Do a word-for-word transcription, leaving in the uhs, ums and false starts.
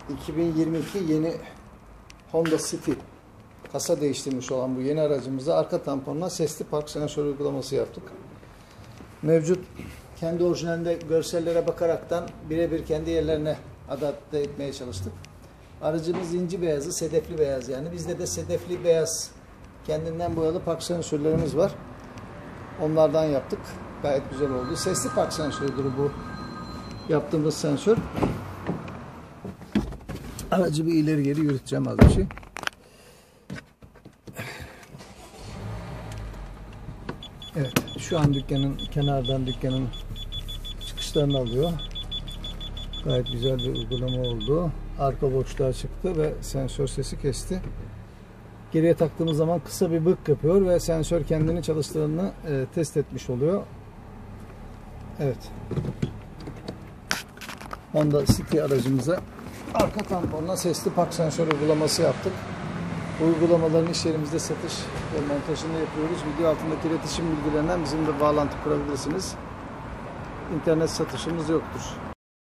iki bin yirmi iki yeni Honda City kasa değiştirmiş olan bu yeni aracımıza arka tamponuna sesli park sensör uygulaması yaptık. Mevcut kendi orijinalinde görsellere bakaraktan birebir kendi yerlerine adapte etmeye çalıştık. Aracımız inci beyazı, sedefli beyaz yani. Bizde de sedefli beyaz kendinden boyalı park sensörlerimiz var. Onlardan yaptık. Gayet güzel oldu. Sesli park sensörüdür bu yaptığımız sensör. Aracı bir ileri geri yürüteceğim az bir şey. Evet, şu an dükkanın kenardan dükkanın çıkışlarını alıyor. Gayet güzel bir uygulama oldu. Arka boşluğa çıktı ve sensör sesi kesti. Geriye taktığımız zaman kısa bir bık yapıyor ve sensör kendini çalıştığını e, test etmiş oluyor. Evet. Honda City aracımıza arka tamponuna sesli park sensör uygulaması yaptık. Bu uygulamaların iş yerimizde satış ve montajını yapıyoruz. Video altındaki iletişim bilgilerinden bizimle bağlantı kurabilirsiniz. İnternet satışımız yoktur.